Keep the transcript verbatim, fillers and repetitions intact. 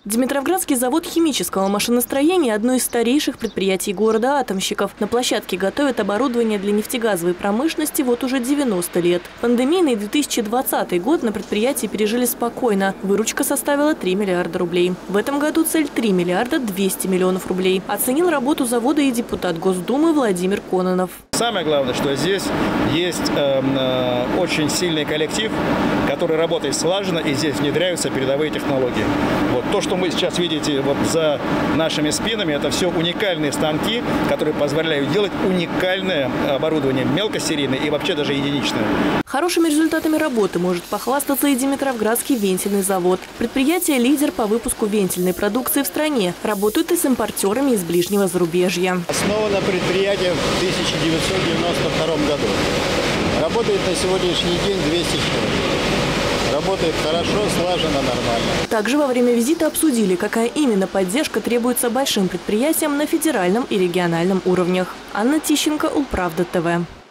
Димитровградский завод химического машиностроения – одно из старейших предприятий города атомщиков. На площадке готовят оборудование для нефтегазовой промышленности вот уже девяносто лет. Пандемийный две тысячи двадцатый год на предприятии пережили спокойно. Выручка составила три миллиарда рублей. В этом году цель – три миллиарда двести миллионов рублей. Оценил работу завода и депутат Госдумы Владимир Кононов. Самое главное, что здесь есть э, э, очень сильный коллектив, который работает слаженно, и здесь внедряются передовые технологии. Вот то, что вы сейчас видите вот за нашими спинами, это все уникальные станки, которые позволяют делать уникальное оборудование, мелкосерийное и вообще даже единичное. Хорошими результатами работы может похвастаться и Димитровградский вентильный завод. Предприятие – лидер по выпуску вентильной продукции в стране. Работают и с импортерами из ближнего зарубежья. Основано предприятие в тысяча девятьсот девяносто втором году. Работает на сегодняшний день двести человек. Работает хорошо, слаженно, нормально. Также во время визита обсудили, какая именно поддержка требуется большим предприятиям на федеральном и региональном уровнях. Анна Тищенко, Улправда ТВ.